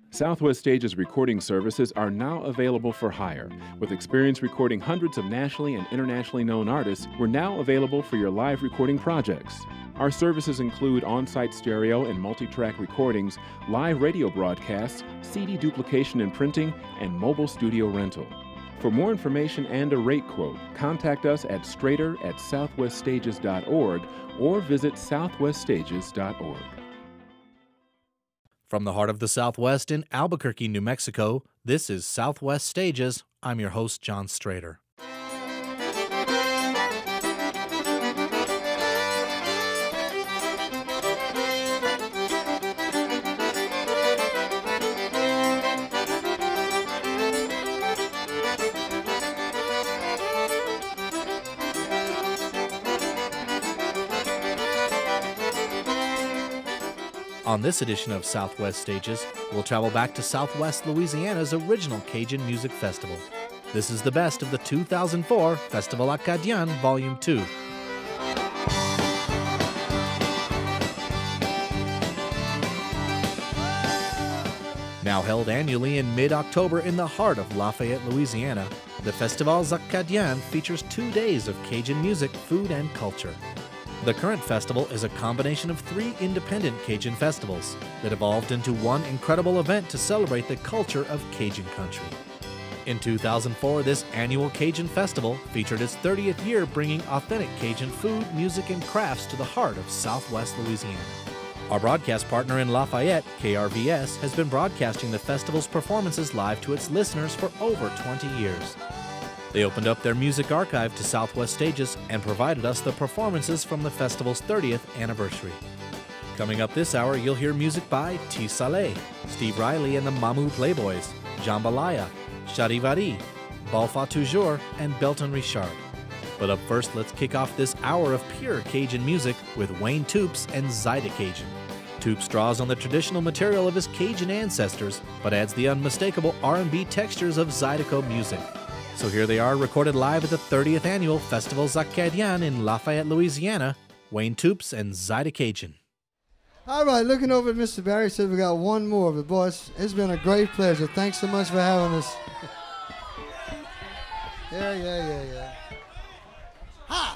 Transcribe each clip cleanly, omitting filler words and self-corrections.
Southwest Stage's recording services are now available for hire. With experience recording hundreds of nationally and internationally known artists, we're now available for your live recording projects. Our services include on-site stereo and multi-track recordings, live radio broadcasts, CD duplication and printing, and mobile studio rental. For more information and a rate quote, contact us at strater@southweststages.org or visit southweststages.org. From the heart of the Southwest in Albuquerque, New Mexico, this is Southwest Stages. I'm your host, John Strater. On this edition of Southwest Stages, we'll travel back to Southwest Louisiana's original Cajun Music Festival. This is the best of the 2004 Festival Acadiens Volume 2. Now held annually in mid-October in the heart of Lafayette, Louisiana, the Festivals Acadiens features 2 days of Cajun music, food, and culture. The current festival is a combination of 3 independent Cajun festivals that evolved into one incredible event to celebrate the culture of Cajun country. In 2004, this annual Cajun festival featured its 30th year, bringing authentic Cajun food, music, and crafts to the heart of Southwest Louisiana. Our broadcast partner in Lafayette, KRVS, has been broadcasting the festival's performances live to its listeners for over 20 years. They opened up their music archive to Southwest Stages and provided us the performances from the festival's 30th anniversary. Coming up this hour, you'll hear music by T. Saleh, Steve Riley and the Mamou Playboys, Jambalaya, Charivari, Balfa Toujours, and Belton Richard. But up first, let's kick off this hour of pure Cajun music with Wayne Toups and Zyda Cajun. Toups draws on the traditional material of his Cajun ancestors, but adds the unmistakable R&B textures of Zydeco music. So here they are, recorded live at the 30th Annual Festivals Acadiens in Lafayette, Louisiana, Wayne Toups and Zyda Cajun. All right, looking over at Mr. Barry, said we got one more, but boys, it's been a great pleasure. Thanks so much for having us. Yeah. Ha!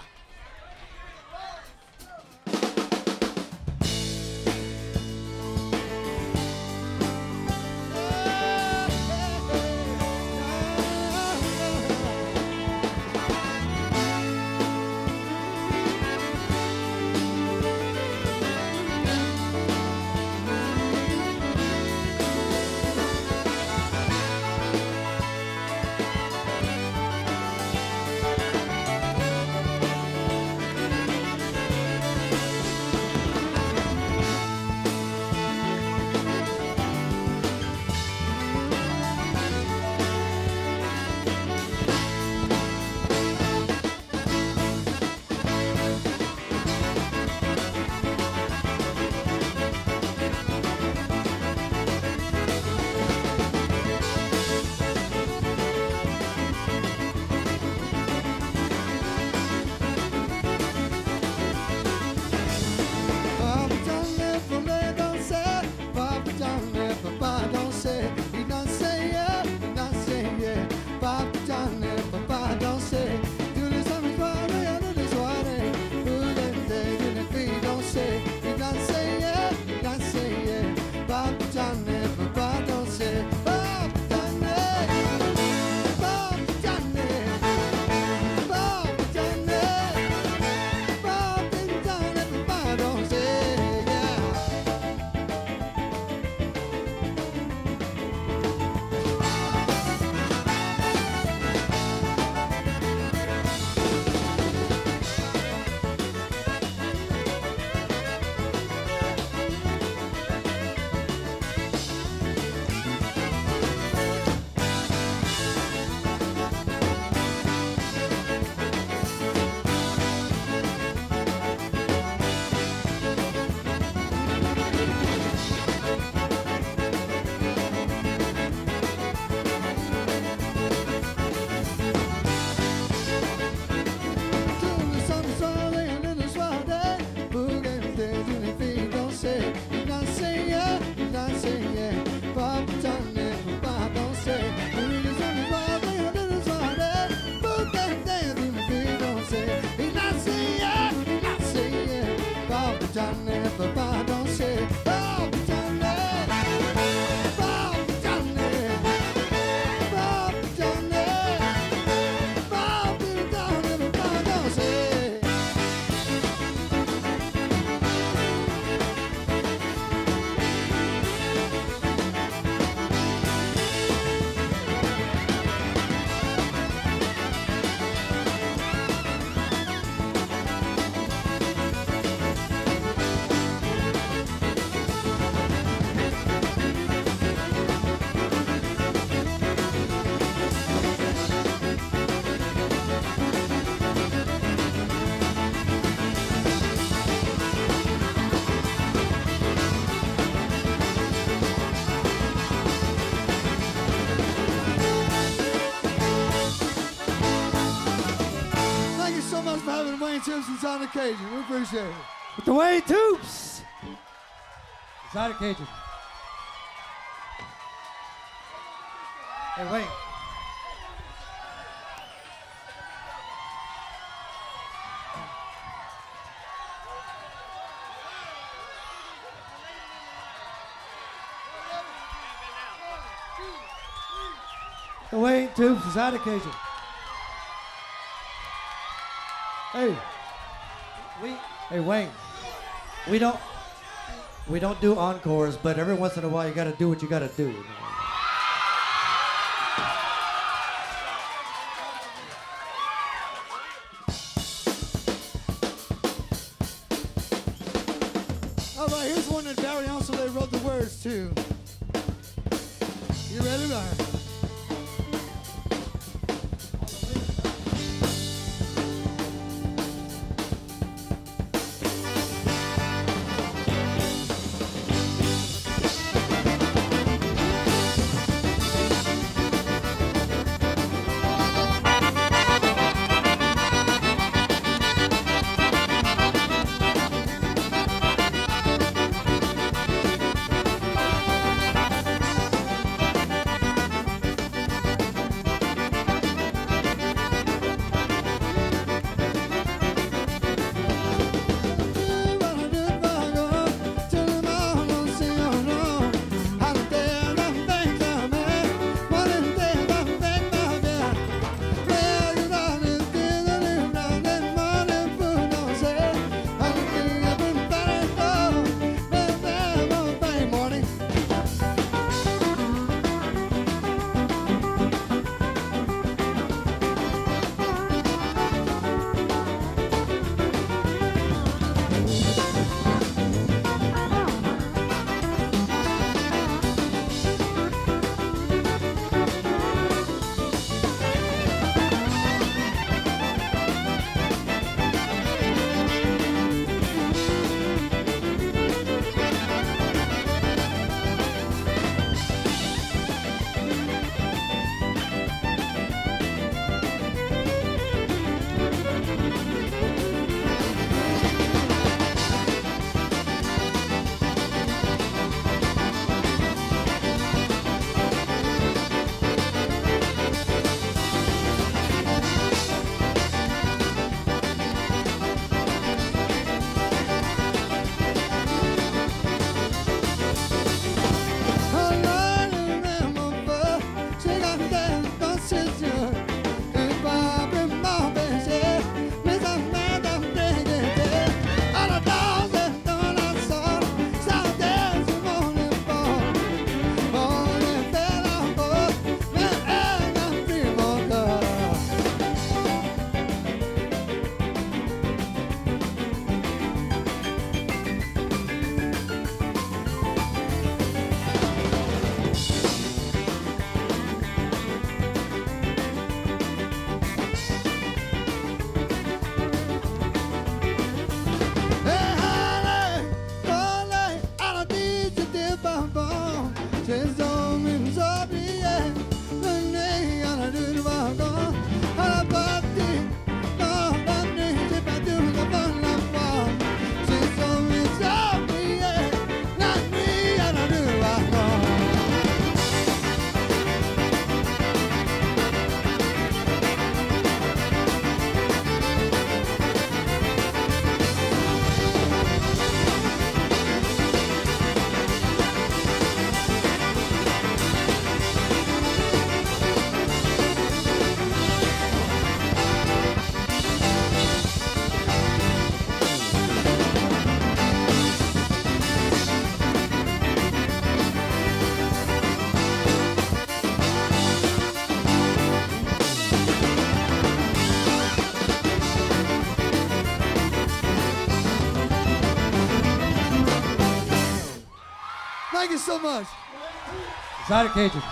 on the Cajun. We appreciate it. With the Wayne Toops. Exotic Cajun. Hey, Wayne. The Wayne Toops, Exotic Cajun. Hey. Hey, Wayne. We don't do encores, but every once in a while you gotta do what you gotta do. All right, here's one that Barry Anselay wrote the words to. You ready, Barry? Thank you so much. Exotic Cajun.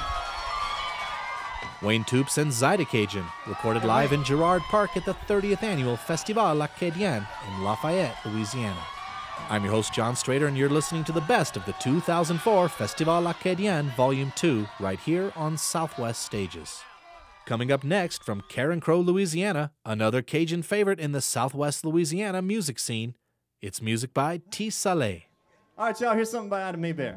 Wayne Toops and Acadiens, recorded live in Girard Park at the 30th Annual Festival Acadien in Lafayette, Louisiana. I'm your host, John Strader, and you're listening to the best of the 2004 Festival Acadien Volume 2 right here on Southwest Stages. Coming up next from Karen Crow, Louisiana, another Cajun favorite in the Southwest Louisiana music scene. It's music by T. Saleh. All right, y'all, here's something by Adam Maybear.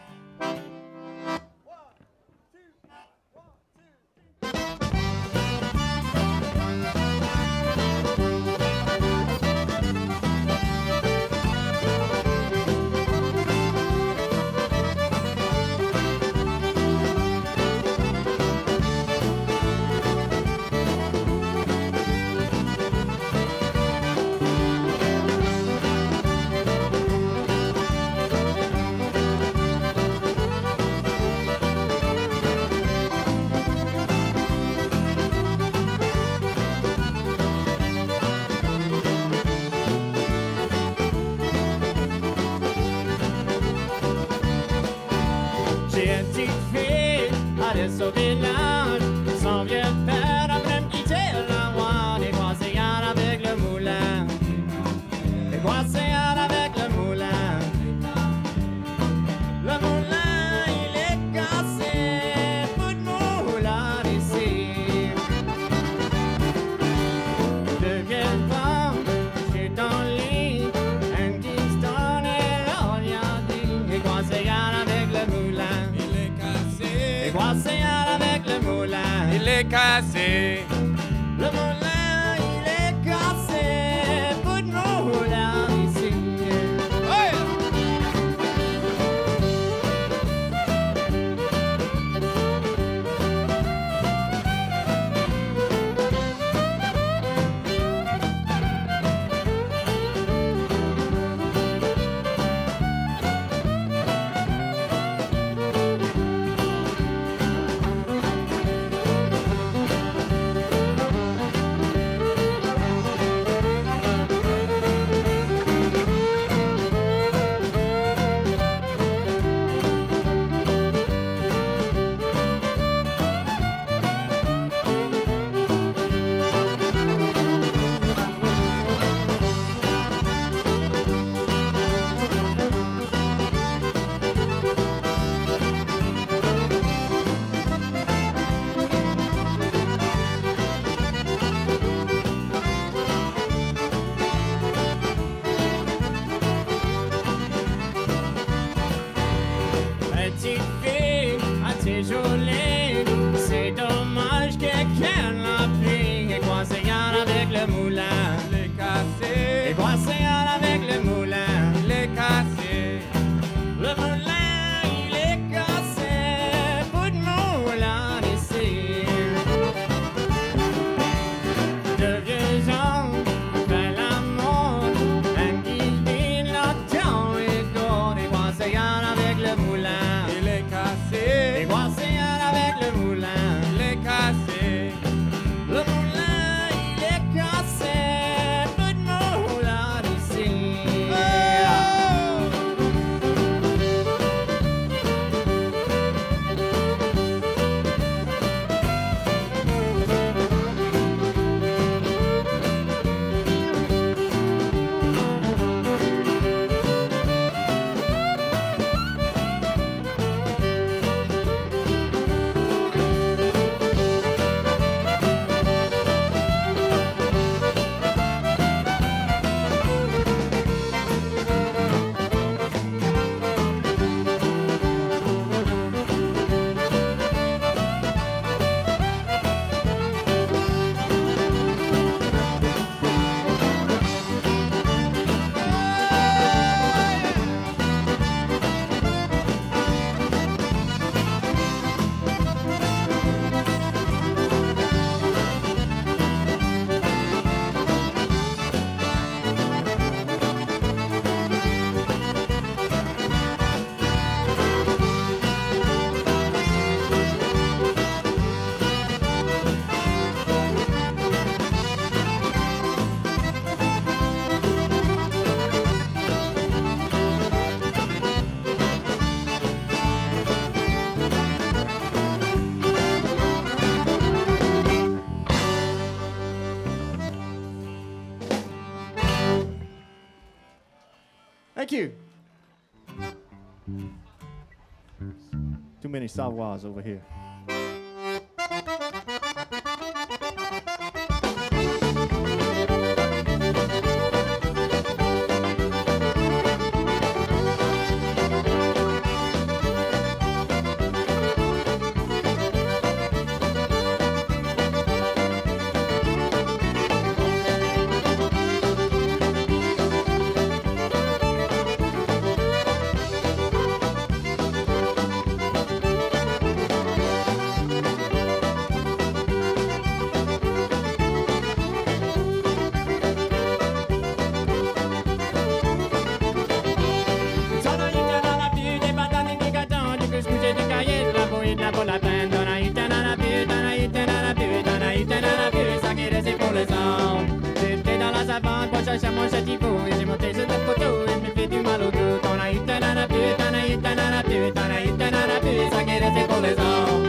Au village, son vieux père après me quitter la voie, des croisillades avec le moulin, des croisillades avec le moulin. Le moulin, il est cassé, peu de moulin ici. De vieilles femmes, j'ai dans le lit, un Kingston et l'Oriental, des croisillades avec le moulin. Les croisillades avec le moulin, il est cassé. Le moulin, il est cassé. Peu de moulin ici. Hey! C'est dommage que quelqu'un l'a pris. Et croisillade avec le moulin, les cassé. Et croisillade avec le moulin, les cassé. Le moulin, il est cassé. Peu de moulin ici. De vieux gens fait l'amour, un qui dit le temps est court. Et croisillade avec le moulin, il est cassé. Et croisillade avec le moulin, il est cassé. Le moulin, il est cassé. Peu de moulin ici. Thank you. Too many Savoirs over here. cherche mon châtivaux. Et j'ai monté sur le poteau, il me fait du mal au dos. T'en as eu, t'en as plus, t'en as eu, t'en as plus, t'en as eu, t'en as plus, ça qui est resté pour les autres.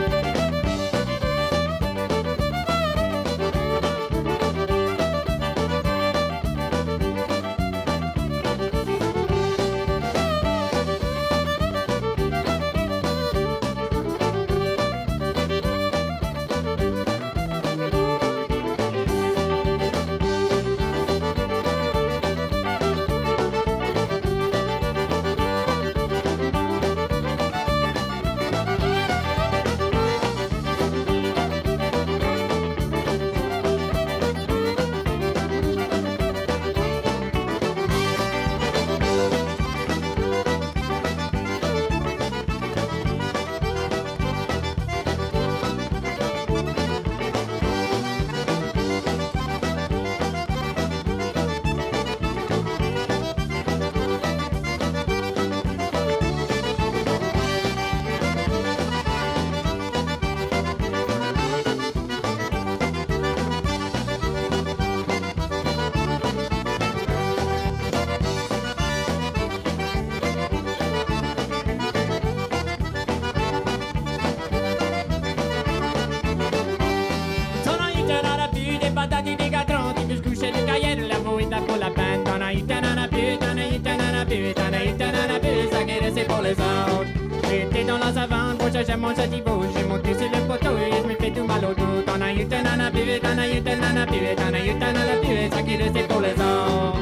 J'étais dans la savane pour chercher mon châtivaux. J'ai monté sur le poteau et je me fais tout mal au dos. T'en as eu, t'en as plus, t'en as eu, t'en as plus, t'en as eu, t'en as plus, ça qui restait pour les autres.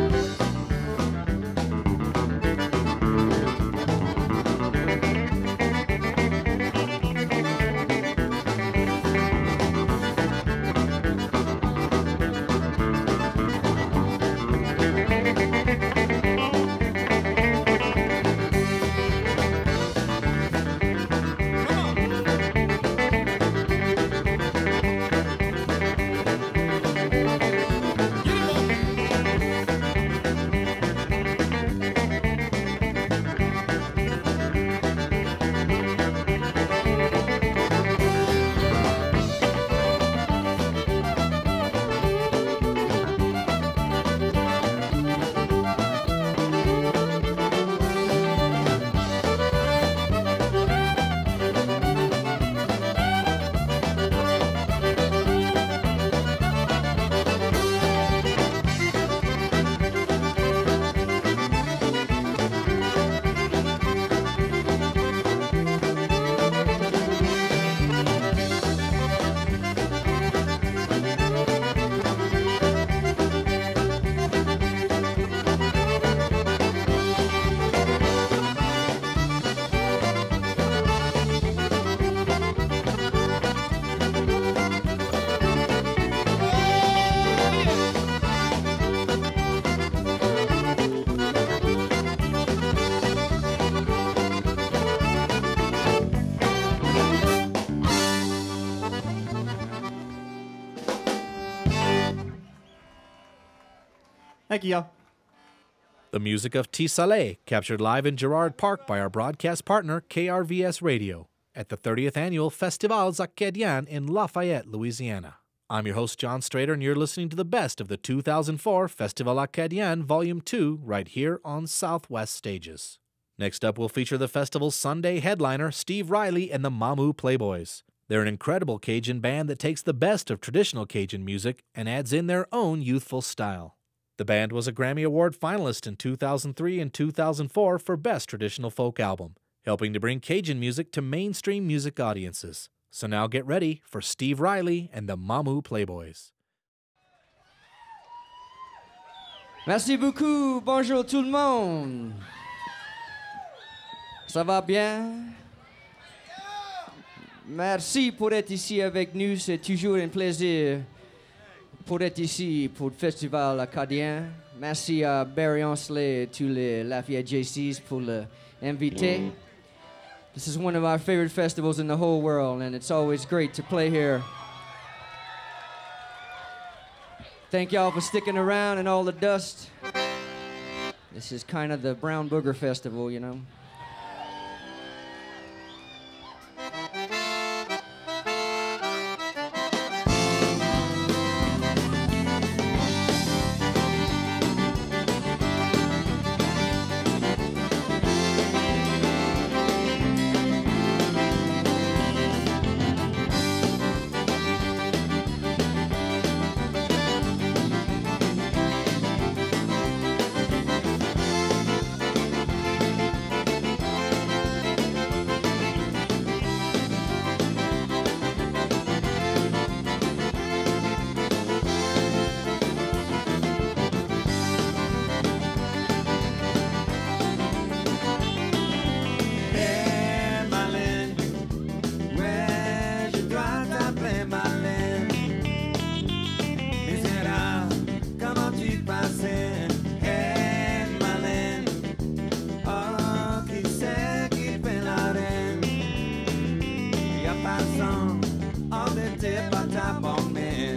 Thank you, y'all. The music of Tisale, captured live in Girard Park by our broadcast partner KRVS Radio at the 30th Annual Festivals Acadiens in Lafayette, Louisiana. I'm your host, John Strader, and you're listening to the best of the 2004 Festival Acadien Volume 2 right here on Southwest Stages. Next up, we'll feature the festival's Sunday headliner, Steve Riley and the Mamu Playboys. They're an incredible Cajun band that takes the best of traditional Cajun music and adds in their own youthful style. The band was a Grammy Award finalist in 2003 and 2004 for Best Traditional Folk Album, helping to bring Cajun music to mainstream music audiences. So now get ready for Steve Riley and the Mamu Playboys. Merci beaucoup. Bonjour tout le monde. Ça va bien? Merci pour être ici avec nous. C'est toujours un plaisir pour être ici pour le Festival Acadien. Merci à Barry Ancelet et tous les Lafayette JCs pour l'inviter. This is one of our favorite festivals in the whole world, and it's always great to play here. Thank y'all for sticking around and all the dust. This is kind of the Brown Booger Festival, you know. passant, on n'était pas ta bon-mère.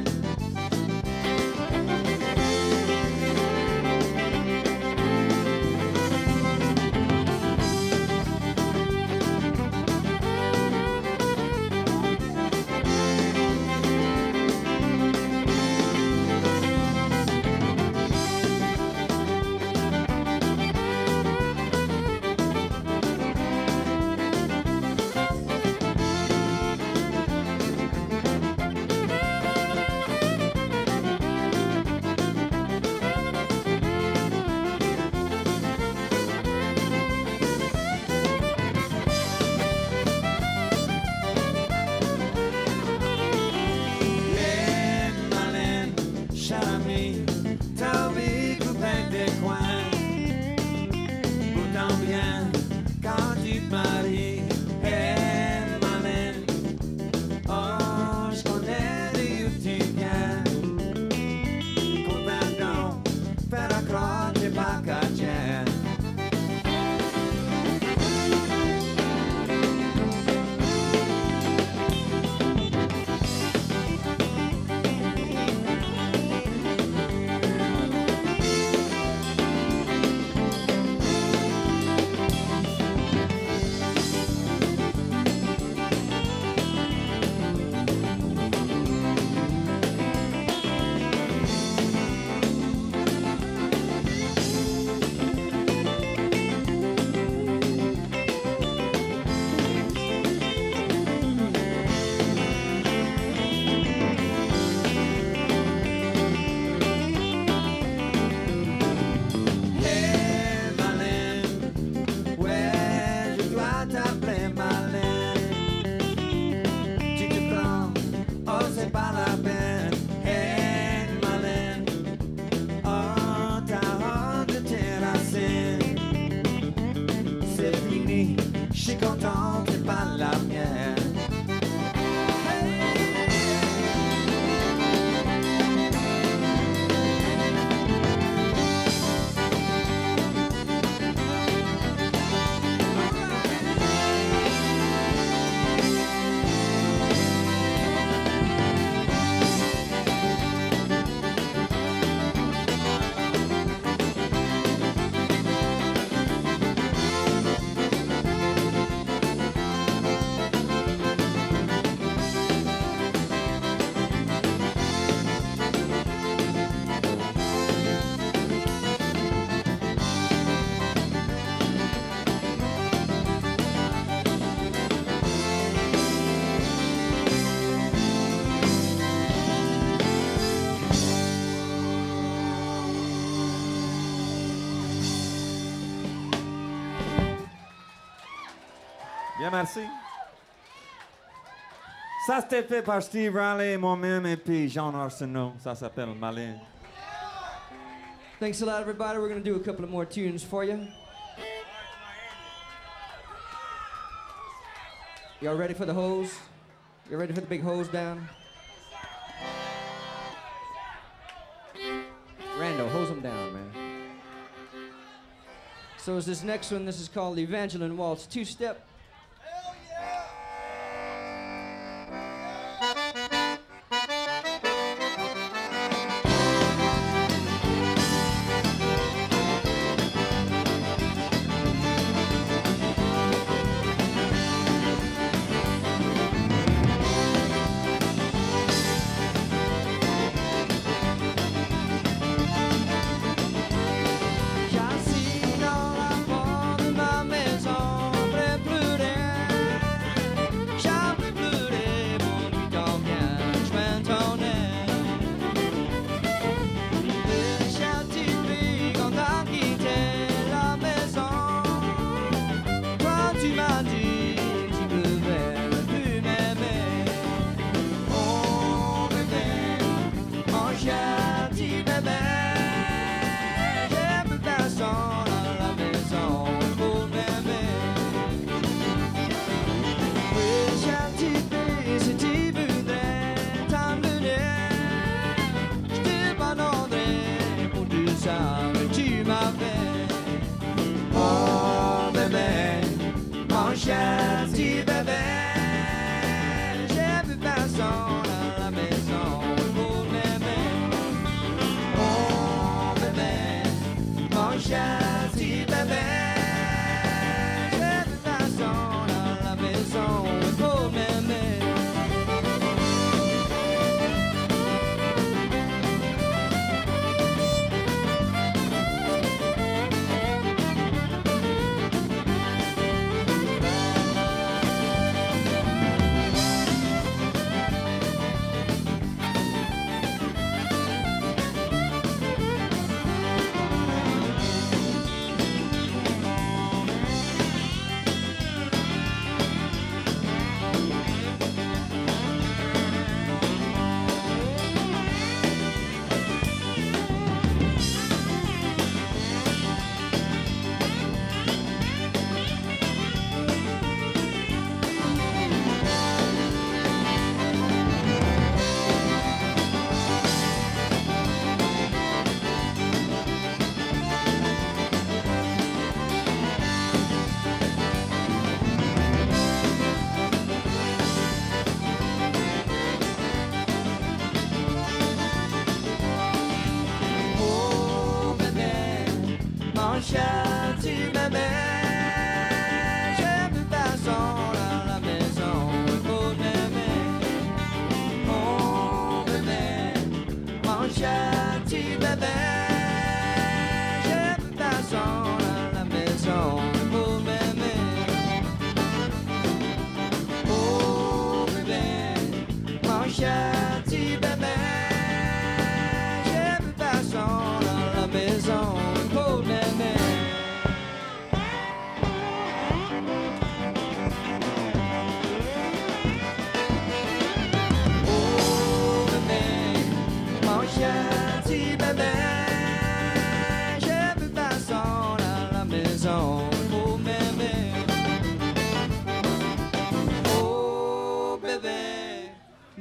Bien, merci. Ça, c'était fait par Steve Riley, moi-même, et puis Jean Arsenault. Ça s'appelle Malin. Thanks a lot, everybody. We're going to do a couple of more tunes for you. Y'all ready for the hose? You ready for the big hose down? Rando, hose them down, man. So is this next one. This is called the Evangeline Waltz two-step. J'assis dans la porte de ma maison, près plus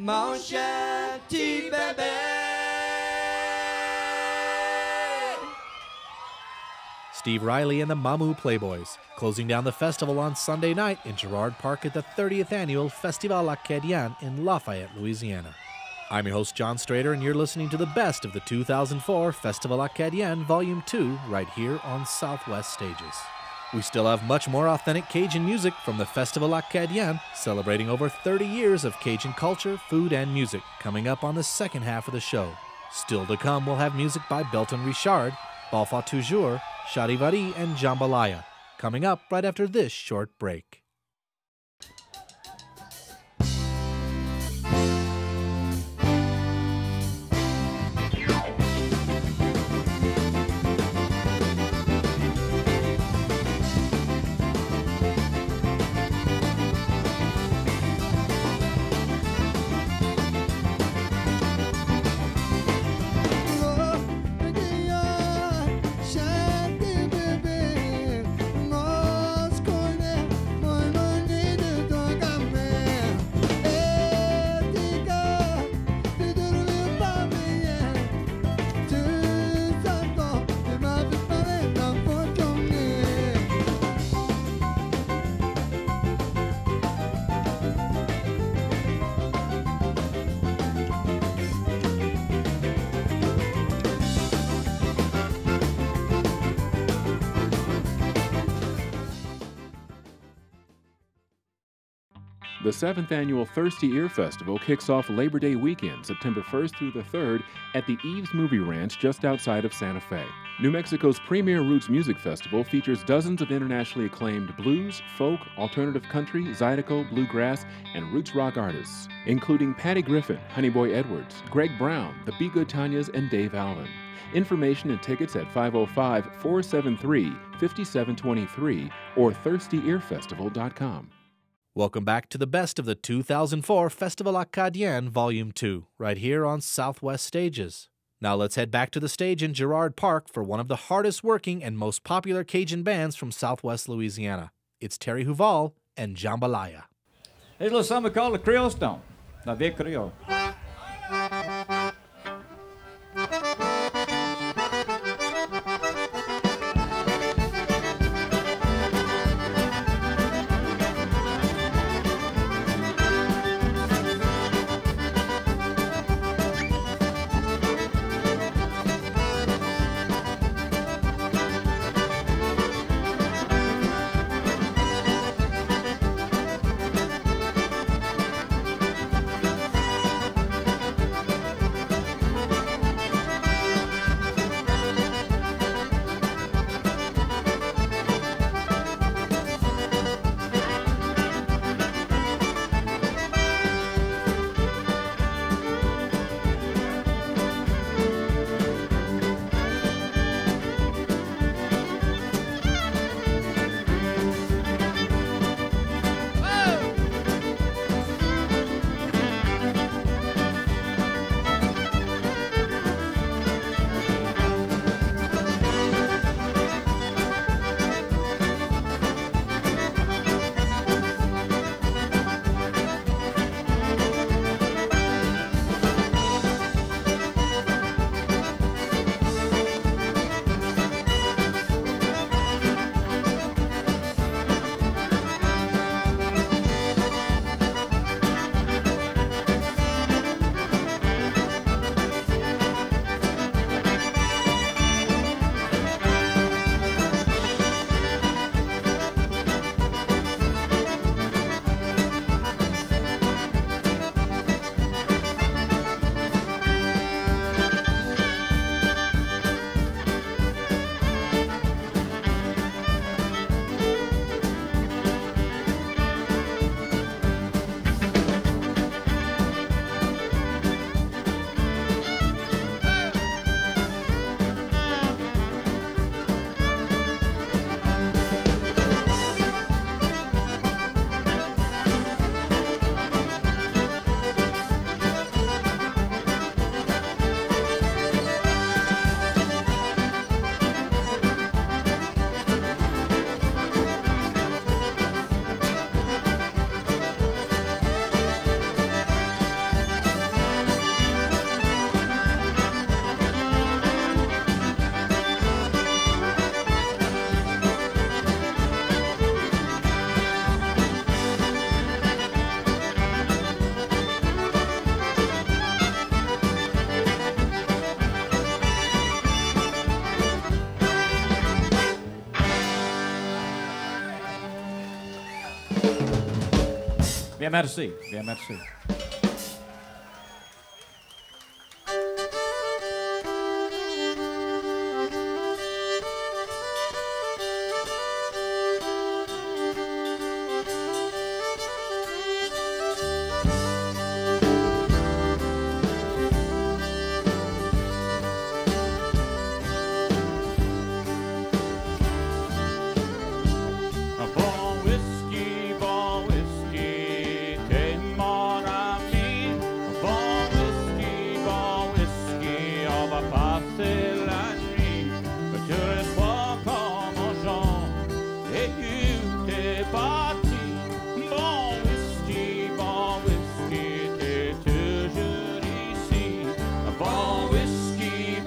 mon cher petit bébé. Steve Riley and the Mamu Playboys, closing down the festival on Sunday night in Girard Park at the 30th annual Festival Acadien in Lafayette, Louisiana. I'm your host, John Strader, and you're listening to the best of the 2004 Festival Acadien Volume 2 right here on Southwest Stages. We still have much more authentic Cajun music from the Festival Acadien, celebrating over 30 years of Cajun culture, food, and music, coming up on the second half of the show. Still to come, we'll have music by Belton Richard, Balfa Toujours, Charivari, and Jambalaya, coming up right after this short break. The 7th Annual Thirsty Ear Festival kicks off Labor Day weekend, September 1st through the 3rd, at the Eves Movie Ranch just outside of Santa Fe. New Mexico's premier roots music festival features dozens of internationally acclaimed blues, folk, alternative country, zydeco, bluegrass, and roots rock artists, including Patty Griffin, Honeyboy Edwards, Greg Brown, the Be Good Tanyas, and Dave Alvin. Information and tickets at 505-473-5723 or thirstyearfestival.com. Welcome back to the best of the 2004 Festival Acadien Volume 2, right here on Southwest Stages. Now let's head back to the stage in Girard Park for one of the hardest working and most popular Cajun bands from Southwest Louisiana. It's Terry Huval and Jambalaya. Here's a little something called the Creole Stone, La Vieille Creole. Bien, merci. Bien, merci. Bon whiskey, t'es mon ami. Bon whiskey, on va passer la nuit. Tu es froid comme un Jean, et t'es parti. Bon whiskey, t'es toujours ici. Bon whiskey,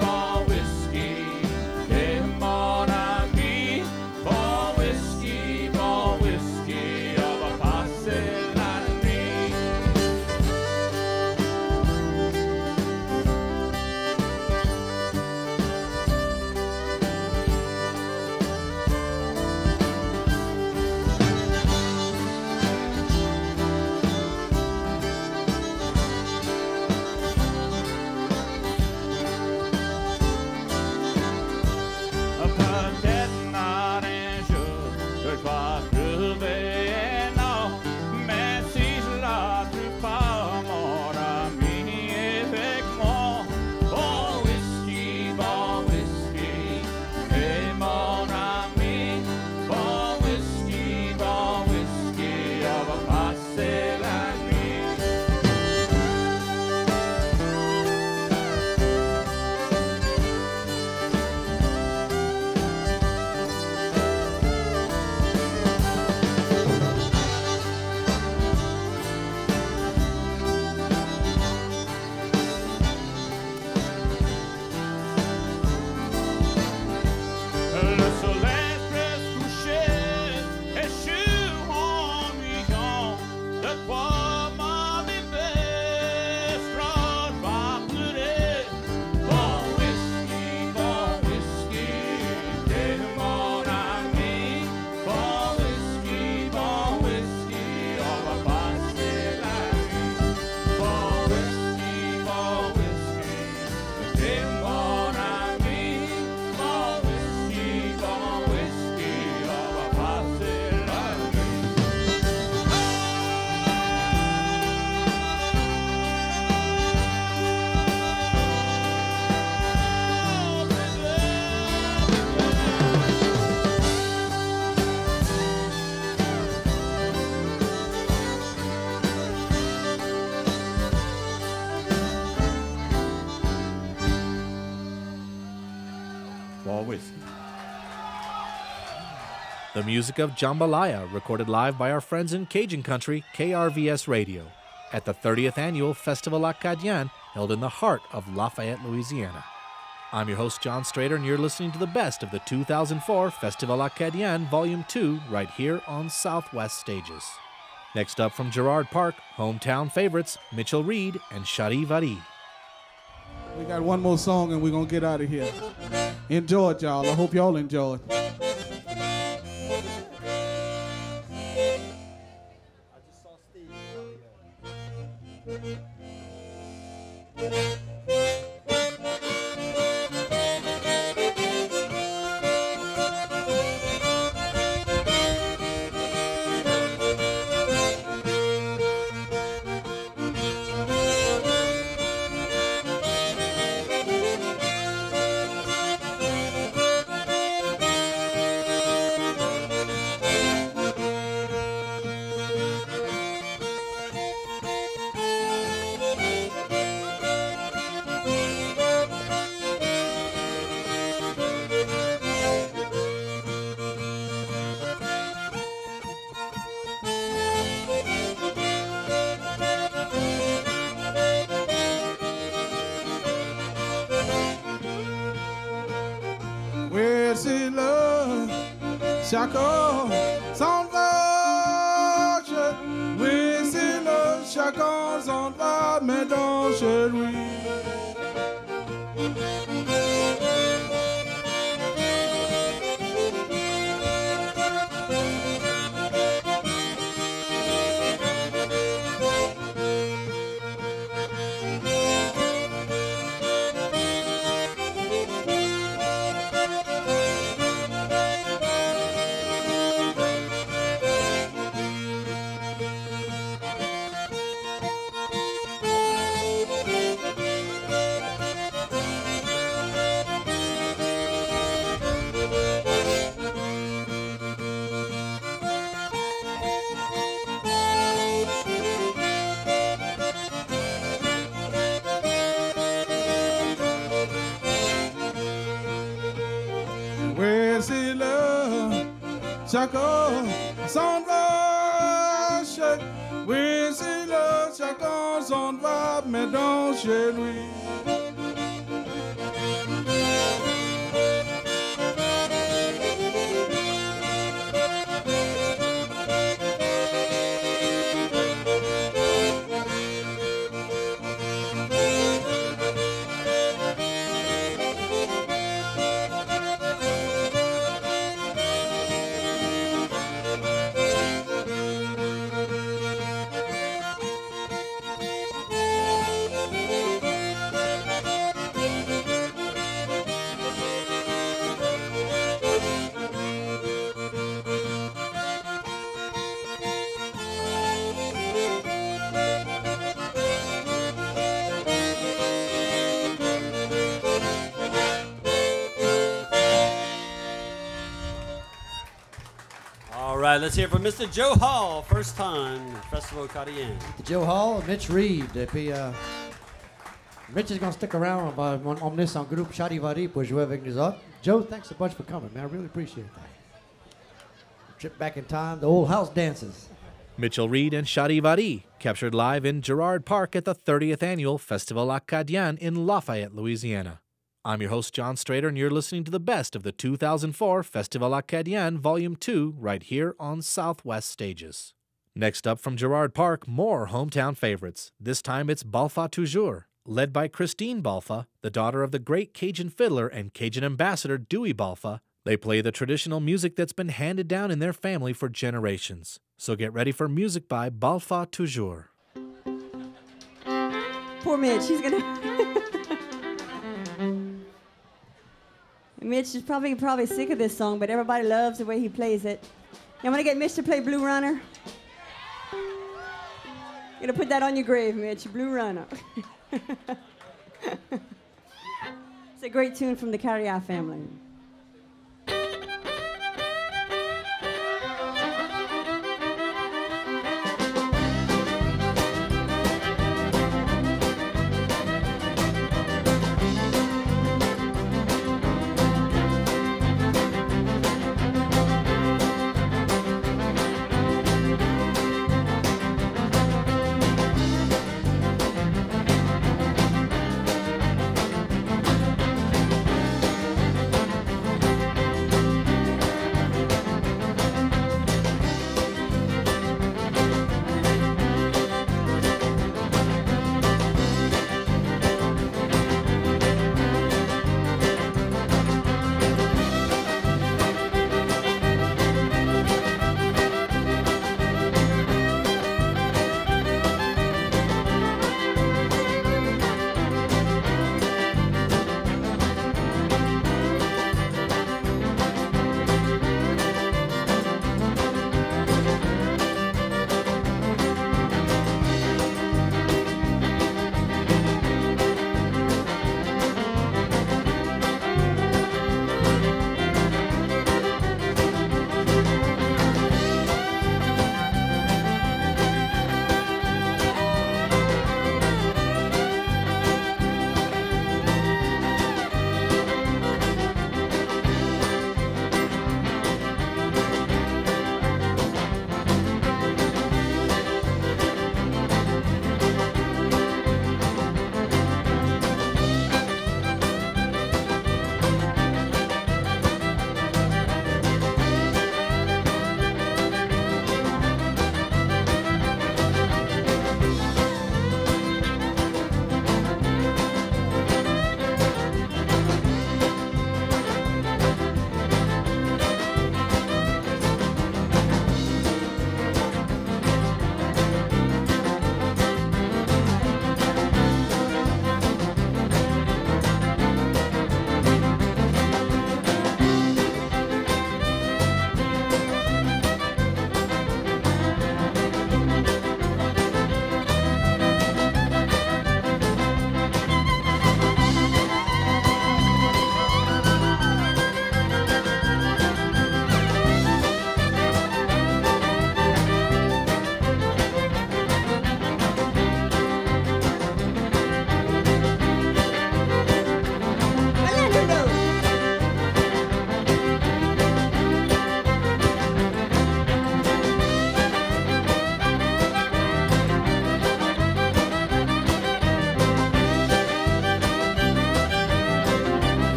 t'es mon ami. Bon whiskey, on va passer la nuit. Peut-être not un jour que je vais trouver, non, mais si je la trouve pas, mon ami avec moi. Bon whiskey, et mon ami. Bon whiskey, on va passer la nuit. Le soleil peut se coucher et je suis ennuyant. De toi, ma bébé, sera va pleurer. Bon whiskey, t'es mon ami. Bon whiskey, on va passer la nuit. Bon whiskey, t'es mon ami. Bon whiskey, on va passer la nuit. Bon whiskey. The music of Jambalaya, recorded live by our friends in Cajun country, KRVS Radio, at the 30th Annual Festival Acadiens, held in the heart of Lafayette, Louisiana. I'm your host, John Strader, and you're listening to the best of the 2004 Festival Acadiens Volume 2 right here on Southwest Stages. Next up from Girard Park, hometown favorites Mitchell Reed and Shari Vari. We got one more song and we're going to get out of here. Enjoy it, y'all. I hope y'all enjoy it. C'est le chacun s'en va. Oui, c'est le chacun s'en va, mais dans chez lui. chacun s'en va chez oui, c'est là, chacun s'en va, mais dans chez lui. All right, let's hear from Mr. Joe Hall, first time Festival Acadiens. Joe Hall, Mitch Reed. Et puis, Mitch is going to stick around. On va emmener son groupe Charivari pour jouer avec nous autres. Joe, thanks a bunch for coming, man. I really appreciate that. Trip back in time, the old house dances. Mitchell Reed and Charivari, captured live in Girard Park at the 30th Annual Festival Acadien in Lafayette, Louisiana. I'm your host, John Strader, and you're listening to the best of the 2004 Festival Acadien Volume 2 right here on Southwest Stages. Next up from Girard Park, more hometown favorites. This time it's Balfa Toujours, led by Christine Balfa, the daughter of the great Cajun fiddler and Cajun ambassador Dewey Balfa. They play the traditional music that's been handed down in their family for generations. So get ready for music by Balfa Toujours. Poor Mitch, he's gonna... Mitch is probably sick of this song, but everybody loves the way he plays it. You want to get Mitch to play Blue Runner? You're gonna put that on your grave, Mitch, Blue Runner. It's a great tune from the Carrier family.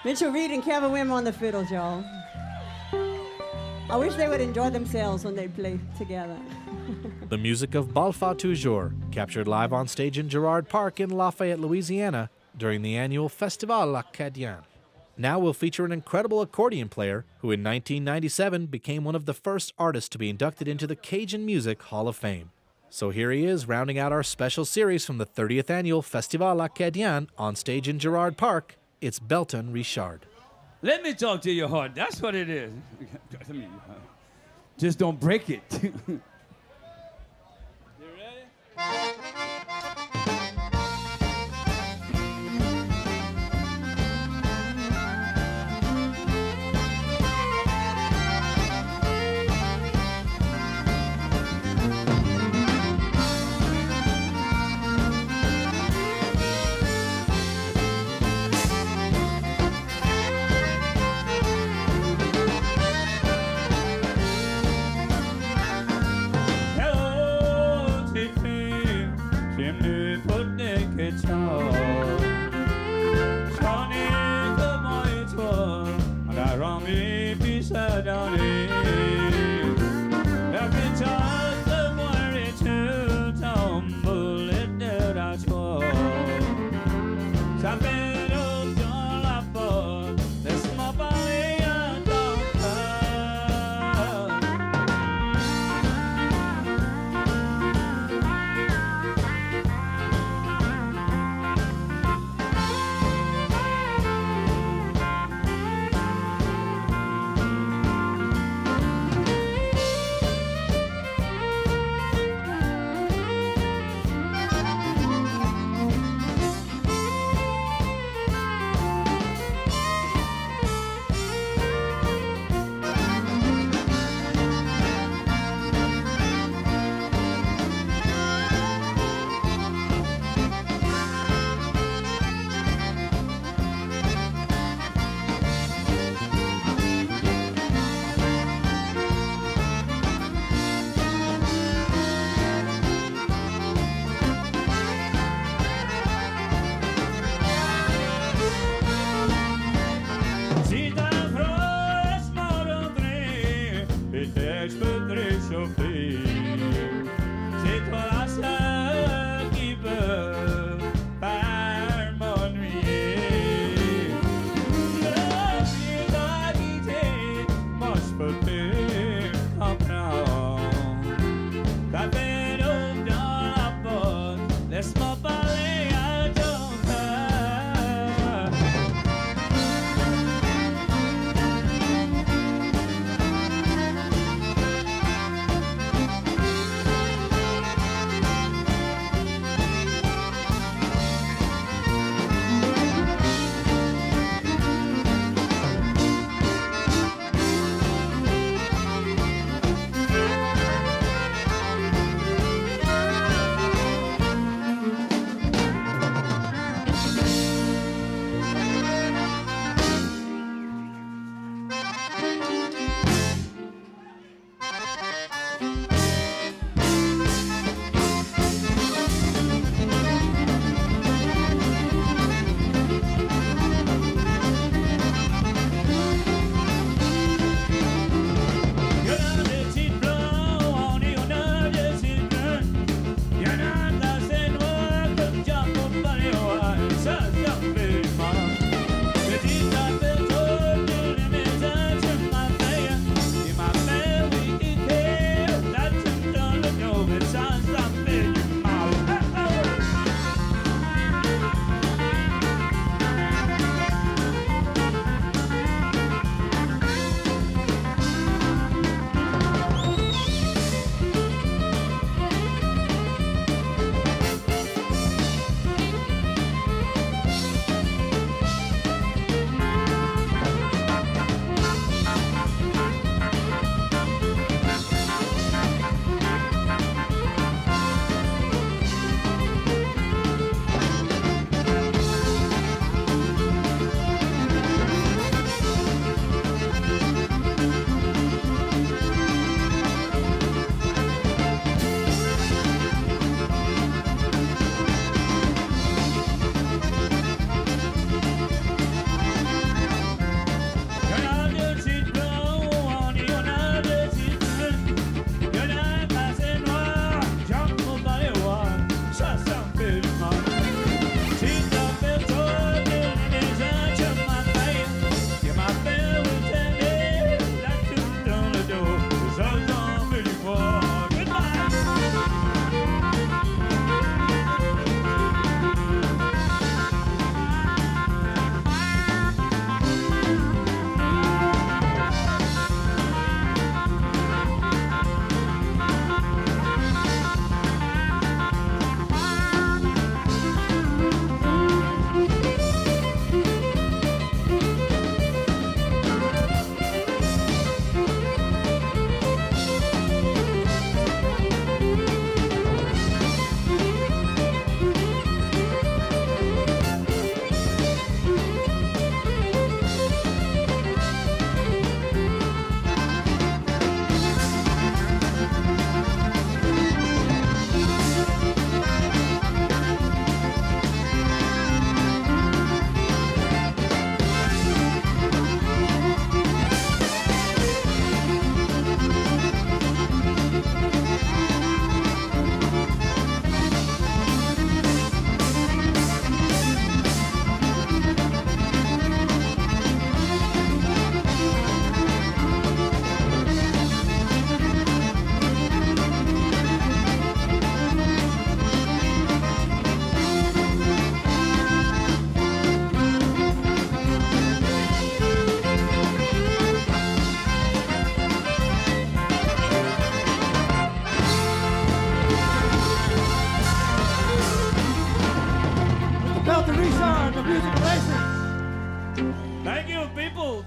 Mitchell Reed and Kevin Wimmer on the fiddles, y'all. I wish they would enjoy themselves when they play together. The music of Balfa Toujours, captured live on stage in Girard Park in Lafayette, Louisiana, during the annual Festival Acadiens. Now we'll feature an incredible accordion player who in 1997 became one of the first artists to be inducted into the Cajun Music Hall of Fame. So here he is, rounding out our special series from the 30th annual Festival Acadiens on stage in Girard Park. It's Belton Richard. Let me talk to your heart. That's what it is. Just don't break it. You ready?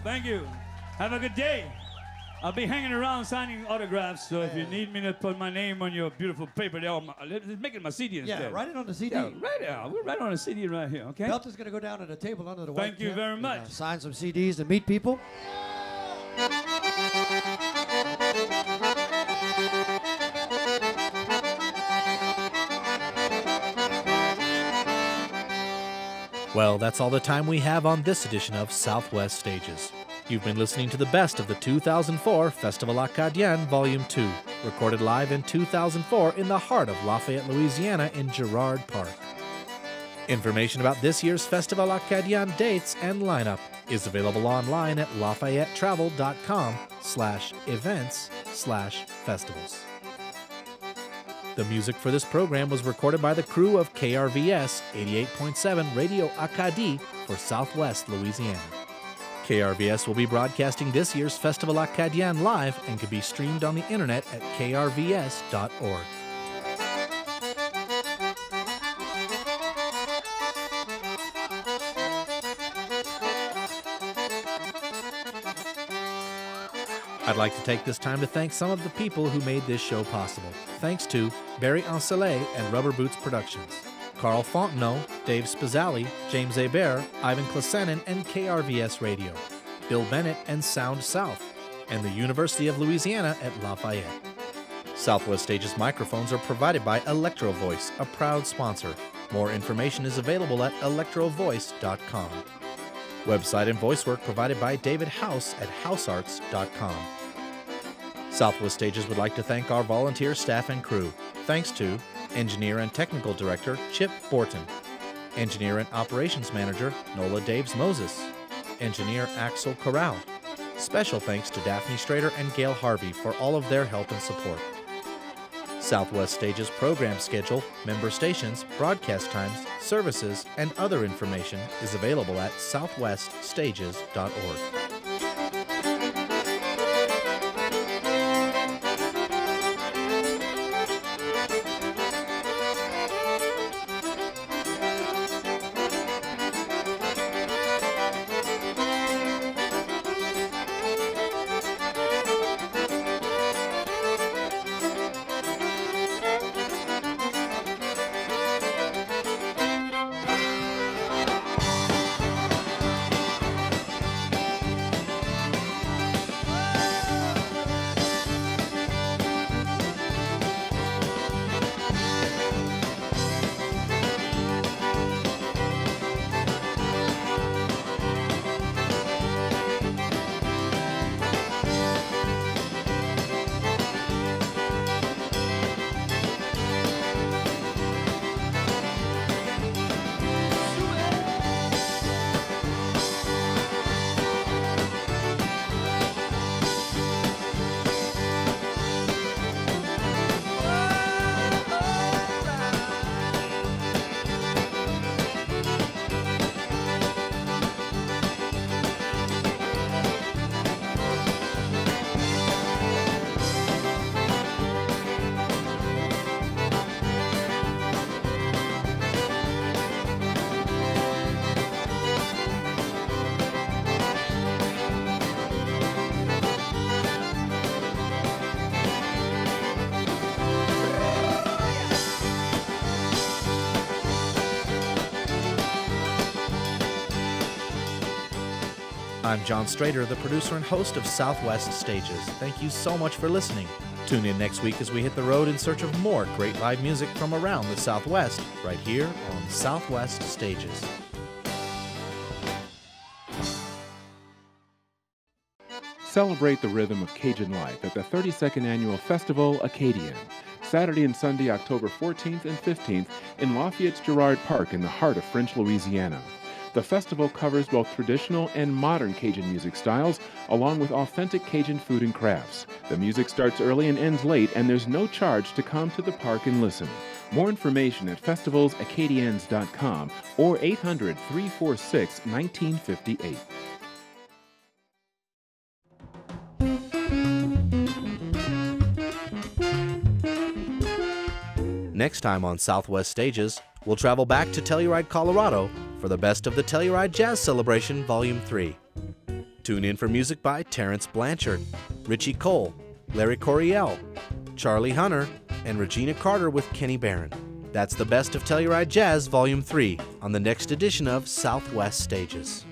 Thank you. Have a good day. I'll be hanging around signing autographs, so if you need me to put my name on your beautiful paper there, let's make it my CD instead. Yeah, write it on the CD. Yeah, we'll write it on a CD right here, okay? Belton's going to go down to the table under the white Thank you tent very and, much. sign some CDs and meet people. Well, that's all the time we have on this edition of Southwest Stages. You've been listening to the best of the 2004 Festival Acadiens Volume 2, recorded live in 2004 in the heart of Lafayette, Louisiana in Girard Park. Information about this year's Festival Acadiens dates and lineup is available online at lafayettetravel.com/events/festivals. The music for this program was recorded by the crew of KRVS 88.7 Radio Acadie for Southwest Louisiana. KRVS will be broadcasting this year's Festival Acadiens live and can be streamed on the internet at krvs.org. I'd like to take this time to thank some of the people who made this show possible. Thanks to Barry Ancelet and Rubber Boots Productions, Carl Fontenot, Dave Spazzali, James Hebert, Ivan Klesenin, and KRVS Radio, Bill Bennett and Sound South, and the University of Louisiana at Lafayette. Southwest Stages microphones are provided by Electro Voice, a proud sponsor. More information is available at electrovoice.com. Website and voice work provided by David House at housearts.com. Southwest Stages would like to thank our volunteer staff and crew. Thanks to Engineer and Technical Director Chip Borton, Engineer and Operations Manager Nola Daves Moses, Engineer Axel Corral. Special thanks to Daphne Strader and Gail Harvey for all of their help and support. Southwest Stages program schedule, member stations, broadcast times, services, and other information is available at southweststages.org. I'm John Strader, the producer and host of Southwest Stages. Thank you so much for listening. Tune in next week as we hit the road in search of more great live music from around the Southwest, right here on Southwest Stages. Celebrate the rhythm of Cajun life at the 32nd Annual Festival Acadiens, Saturday and Sunday, October 14th and 15th in Lafayette's Girard Park in the heart of French Louisiana. The festival covers both traditional and modern Cajun music styles, along with authentic Cajun food and crafts. The music starts early and ends late, and there's no charge to come to the park and listen. More information at festivalsacadiens.com or 800-346-1958. Next time on Southwest Stages, we'll travel back to Telluride, Colorado for the best of the Telluride Jazz Celebration Volume 3. Tune in for music by Terrence Blanchard, Richie Cole, Larry Coryell, Charlie Hunter, and Regina Carter with Kenny Barron. That's the best of Telluride Jazz Volume 3 on the next edition of Southwest Stages.